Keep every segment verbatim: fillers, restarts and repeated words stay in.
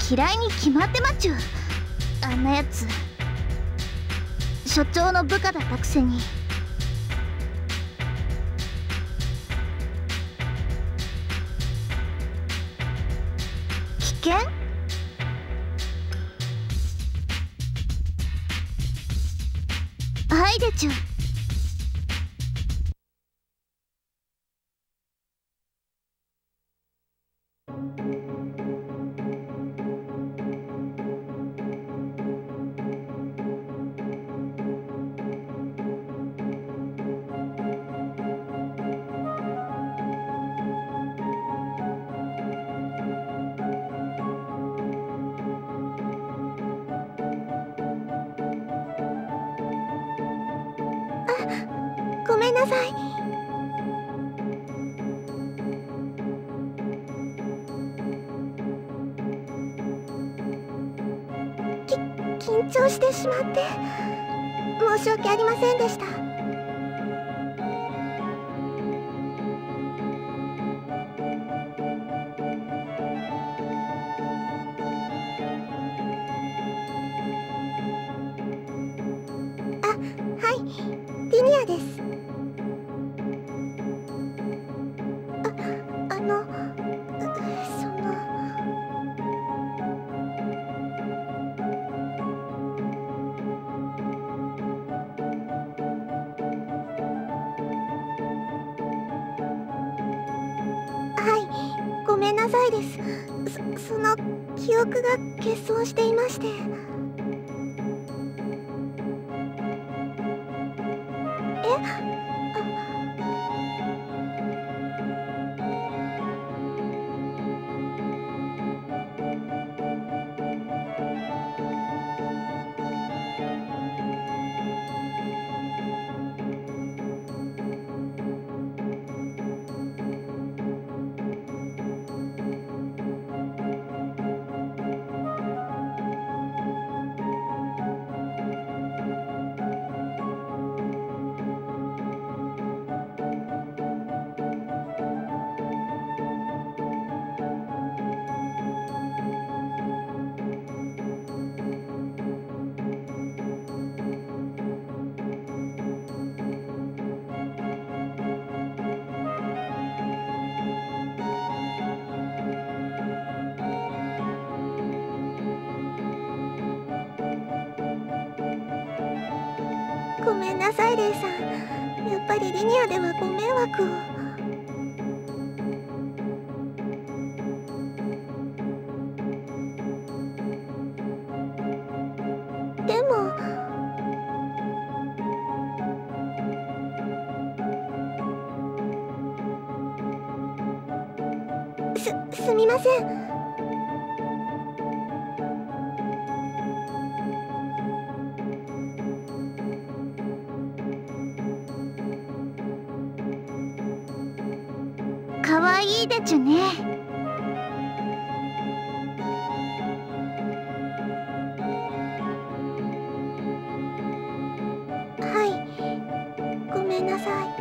嫌いに決まってまっちゅう。あんなやつ所長の部下だったくせに。危険？はいでちゅ。ごめんなさい。き緊張してしまって申し訳ありませんでした。あ、はい、リニアです。あの、その。はい、ごめんなさいです。そ、その記憶が欠損していまして。え？ごめんなさい、レイさん。やっぱりリニアではご迷惑を。でもす、すみません。かわいいでちゅね。はい、ごめんなさい。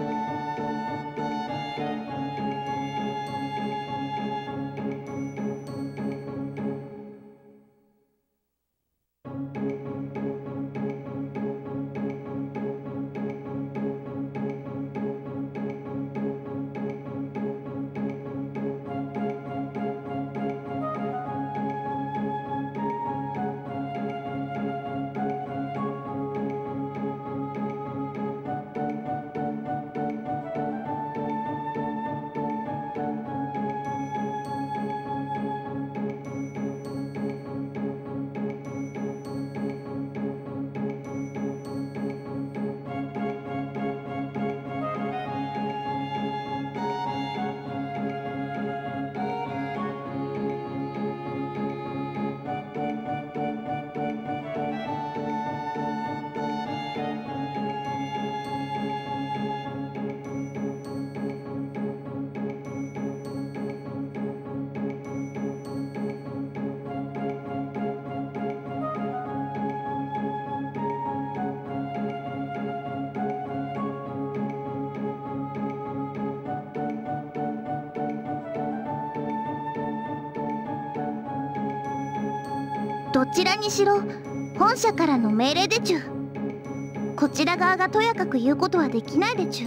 どちらにしろ本社からの命令でちゅ。こちら側がとやかく言うことはできないでちゅ。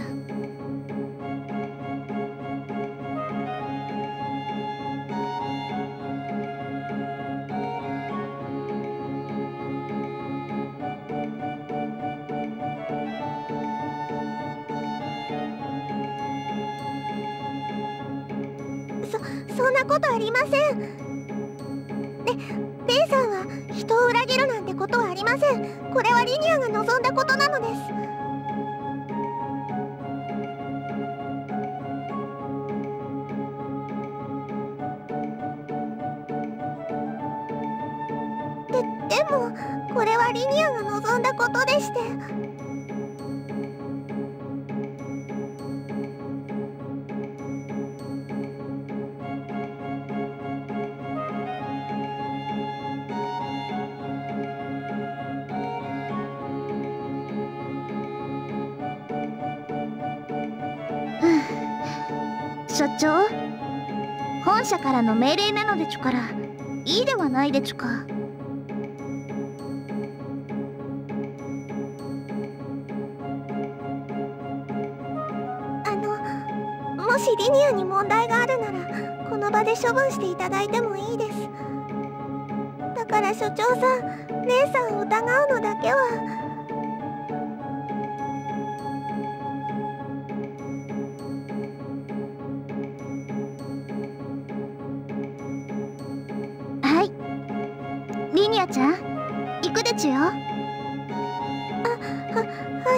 そそんなことありません。でレイさんは人を裏切るなんてことはありません。これはリニアが望んだことなのです。ででもこれはリニアが望んだことでして。 所長、本社からの命令なのでちゅからいいではないでちゅか。 あのもしリニアに問題があるならこの場で処分していただいてもいいです。だから所長さん、レイさんを疑うのだけは。 リニアちゃん、行くでちゅよ。あ、は、 はい。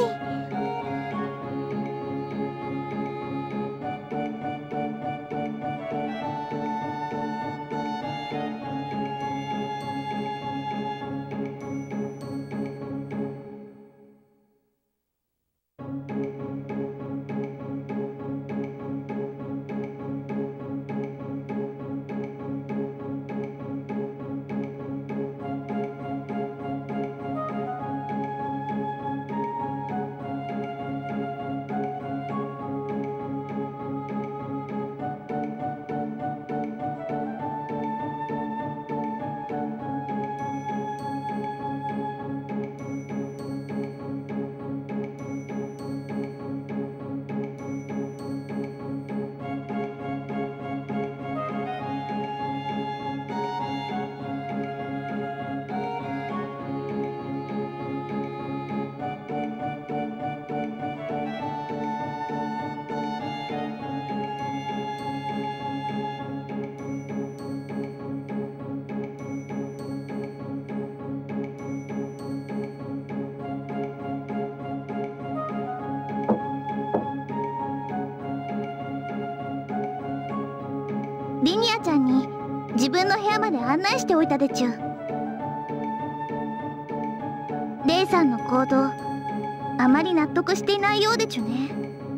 リニアちゃんに自分の部屋まで案内しておいたでちゅ。レイさんの行動、あまり納得していないようでちゅね。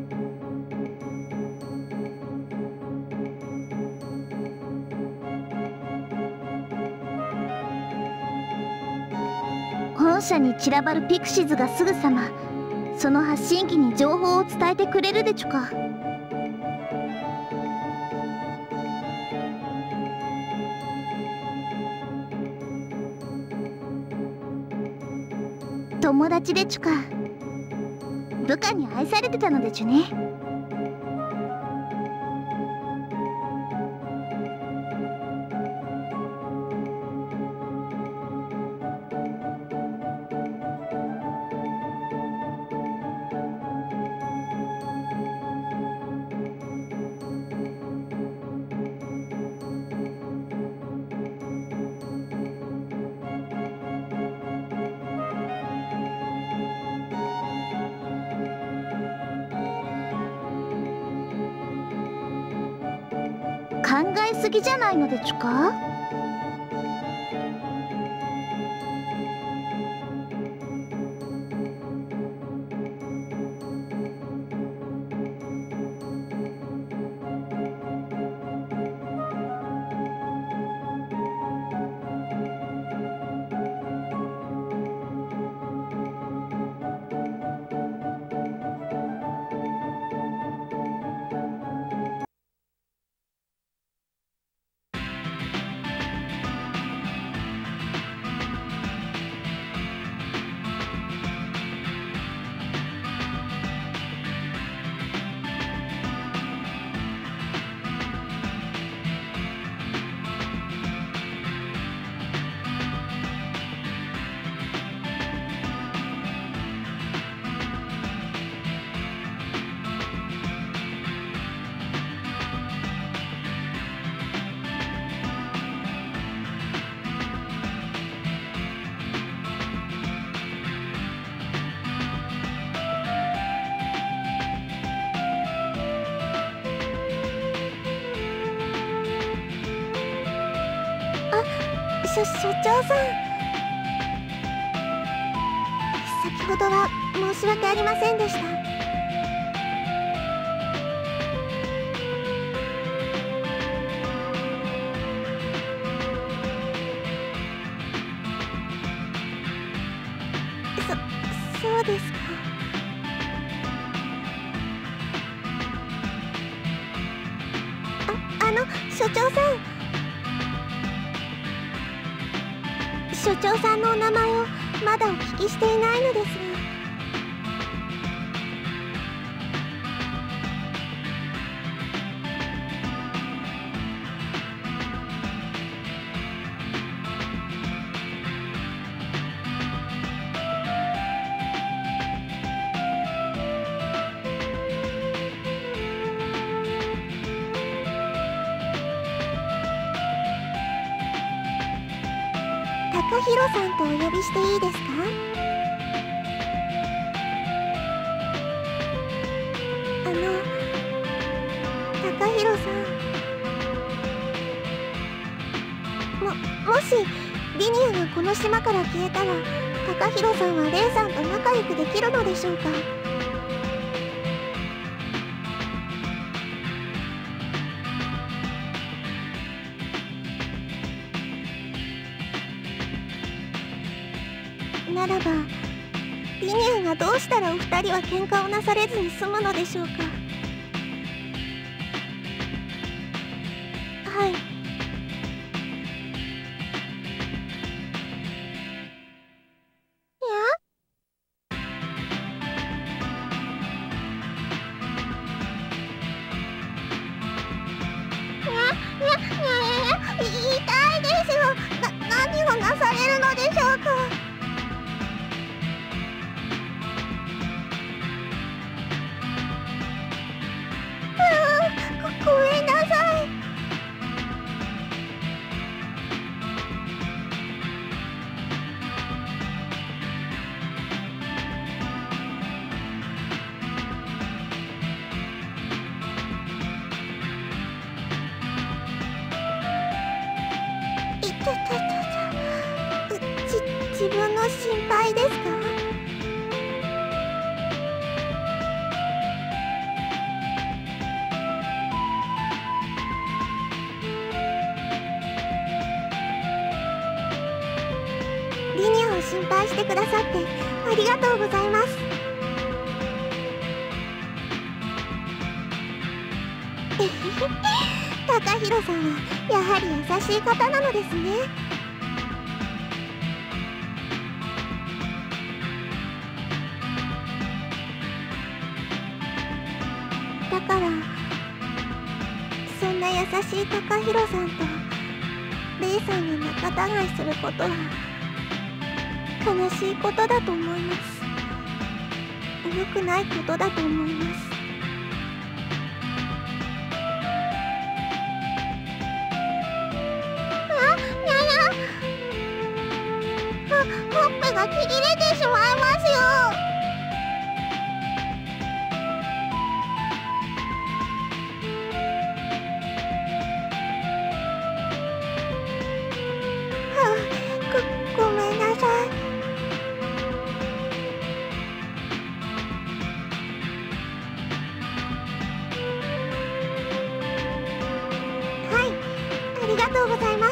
本社に散らばるピクシズがすぐさまその発信機に情報を伝えてくれるでちゅか。友達でちゅか。部下に愛されてたのでちゅね。考えすぎじゃないのでちゅか。 しょ所長さん、先ほどは申し訳ありませんでした。そそうですか。ああの所長さん、所長さんのお名前をまだお聞きしていないのですが。高弘さんとお呼びしていいですか？あの高弘さん、ももしリニアがこの島から消えたら、高弘さんはレイさんと仲良くできるのでしょうか？ならばリニアがどうしたらお二人は喧嘩をなされずに済むのでしょうか？はい。痛いですよ。な、何をなされるのでしょうか？ごごめんなさい。いてててて、じ、自分の心配ですか？リニアを心配してくださってありがとうございます。えへへ、高弘さんはやはり優しい方なのですね。だからそんな優しい高弘さんとレイさんが仲違いすることは悲しいことだと思います。良くないことだと思います。あ、やや、ほ、ほっぺがちぎれてしまいますよ。はあ、ご、ごめんなさい。ありがとうございます。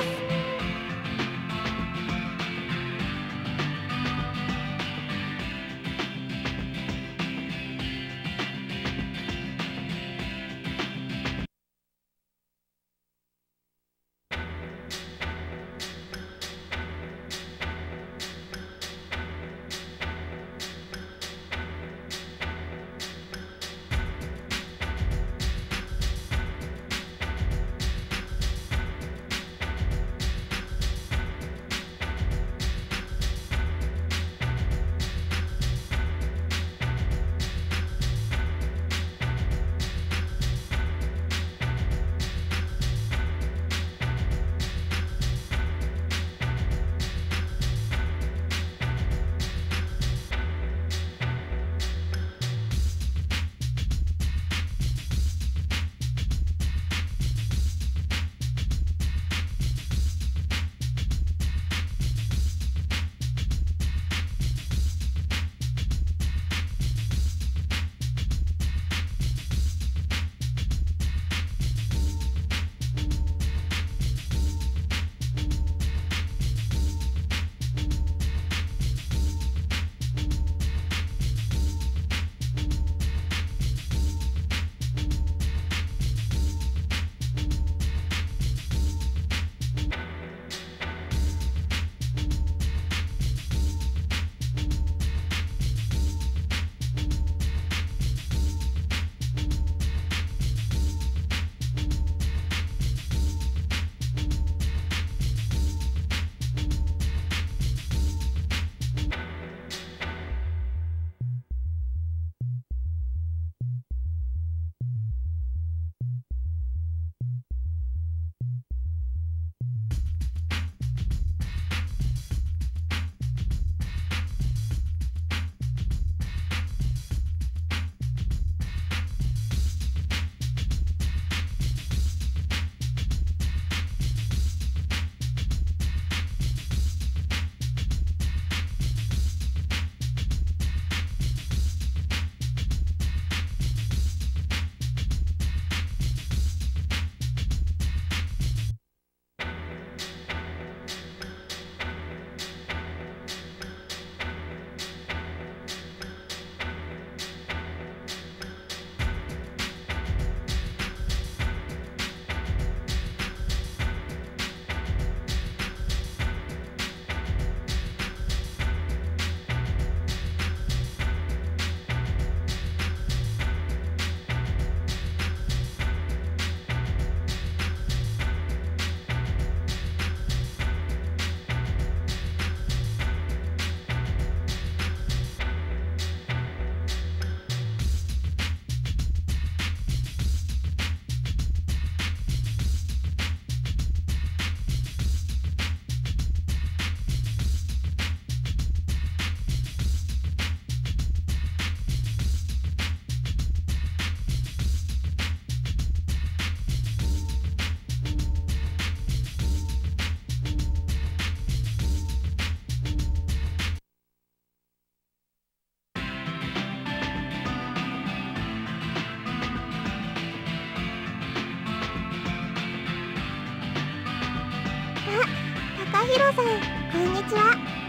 ひろさん、こんにちは。